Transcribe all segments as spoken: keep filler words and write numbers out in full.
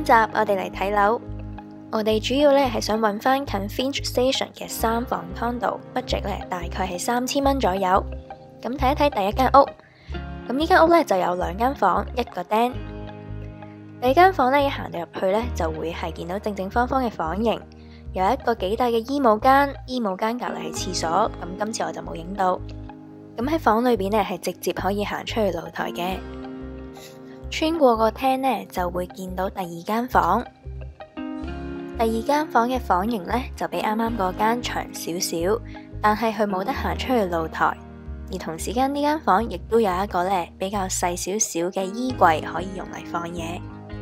今集我哋嚟睇樓，我哋主要咧係想揾翻近 Finch Station 嘅三房 Condo，budget 咧大概係三千蚊左右。咁睇一睇第一間屋，咁呢間屋咧就有兩間房，一個廳。第二間房咧一行到入去咧就會係見到正正方方嘅房型，有一個幾大嘅衣帽間，衣帽間隔籬係廁所。咁今次我就冇影到。咁喺房裏邊咧係直接可以行出去露台嘅。穿過個廳呢，就會見到第二間房。第二間房嘅房型呢，就比啱啱嗰間長少少，但係佢冇得行出去露台。而同時間呢間房亦都有一個呢比較細少少嘅衣櫃可以用嚟放嘢。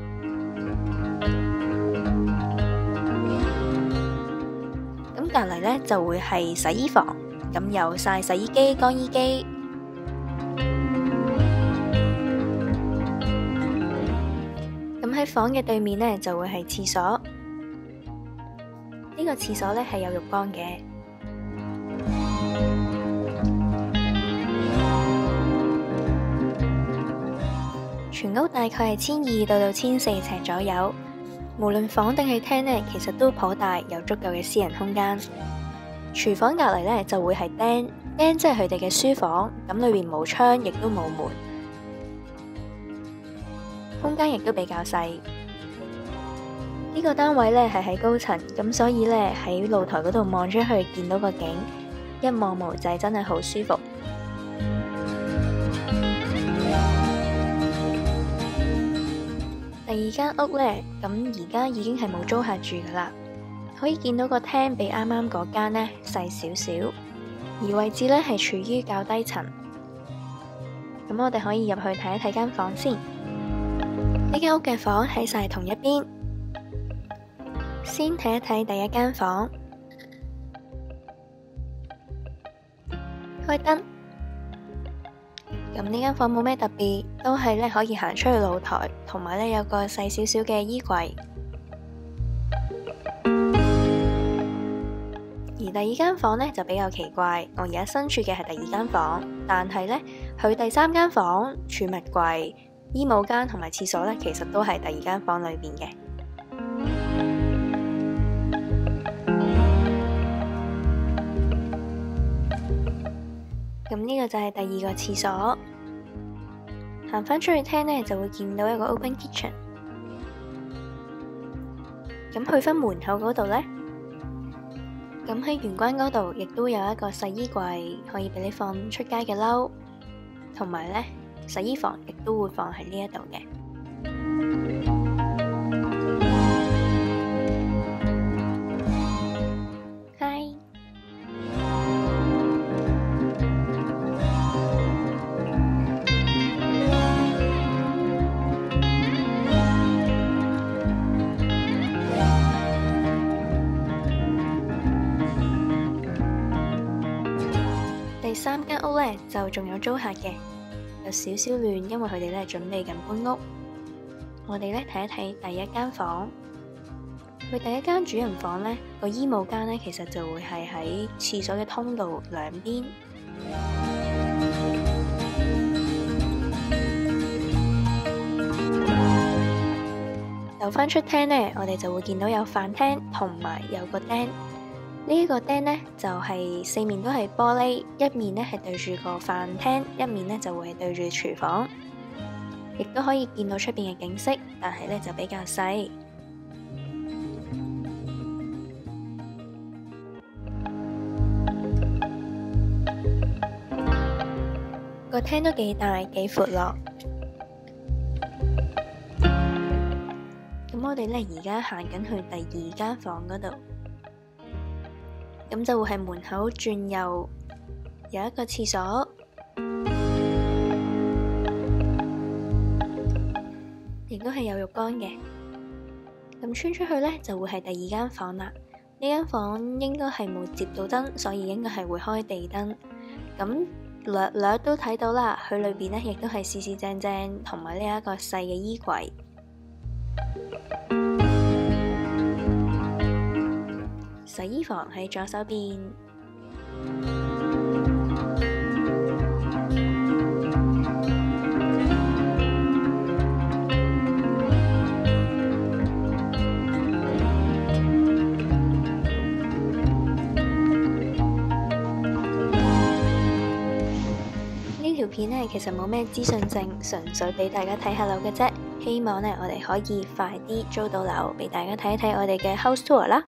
咁隔籬呢，就會係洗衣房，咁有晒洗衣機、乾衣機。喺房嘅對面呢，就會係廁所，呢、這個廁所呢係有浴缸嘅。全屋大概係千二到到千四尺左右，無論房定係廳呢，其實都頗大，有足夠嘅私人空間。廚房隔籬呢，就會係廳，廳即係佢哋嘅書房，咁裏面冇窗，亦都冇門。空間亦都比較細，呢個單位呢係喺高層，咁所以呢喺露台嗰度望出去見到個景，一望無際，真係好舒服。第二間屋呢，咁而家已經係冇租客住噶啦，可以見到個廳比啱啱嗰間呢細少少，而位置呢係處於較低層。咁我哋可以入去睇一睇間房先。呢間屋嘅房喺晒同一邊，先睇一睇第一間房，開燈。咁呢間房冇咩特別，都係咧可以行出去露台，同埋咧有個細少少嘅衣櫃。而第二間房呢，就比較奇怪，我而家身處嘅係第二間房，但係呢，佢第三間房儲物櫃、衣帽間同埋廁所呢，其實都係第二間房裏邊嘅。咁呢個就係第二個廁所。行返出去廳呢，就會見到一個 open kitchen。咁去返門口嗰度呢，咁喺玄關嗰度亦都有一個細衣櫃，可以俾你放出街嘅褸，同埋呢。洗衣房亦都會放喺呢一度嘅。Hi，第三間屋呢，就仲有租客嘅。有少少亂，因為佢哋咧準備緊搬屋。我哋咧睇一睇第一間房，佢第一間主人房呢個衣帽間呢，其實就會係喺廁所嘅通道兩邊。走返出廳呢，我哋就會見到有飯廳同埋有個廳。呢一個廳呢，就係四面都係玻璃，一面呢係對住個飯廳，一面呢就會係對住廚房，亦都可以見到出邊嘅景色，但係呢就比較細。個廳都幾大幾闊落。咁我哋呢而家行緊去第二間房嗰度。咁就會係門口轉右，有一個廁所，亦都係有浴缸嘅。咁穿出去呢，就會係第二間房啦。呢間房應該係冇接到燈，所以應該係會開地燈。咁略略都睇到啦，佢裏邊呢亦都係四四正正，同埋呢一個細嘅衣櫃。洗衣房喺左手邊， 條片呢，其實冇咩資訊性，純粹俾大家睇下樓嘅啫。希望呢，我哋可以快啲租到樓，俾大家睇一睇我哋嘅 house tour 啦。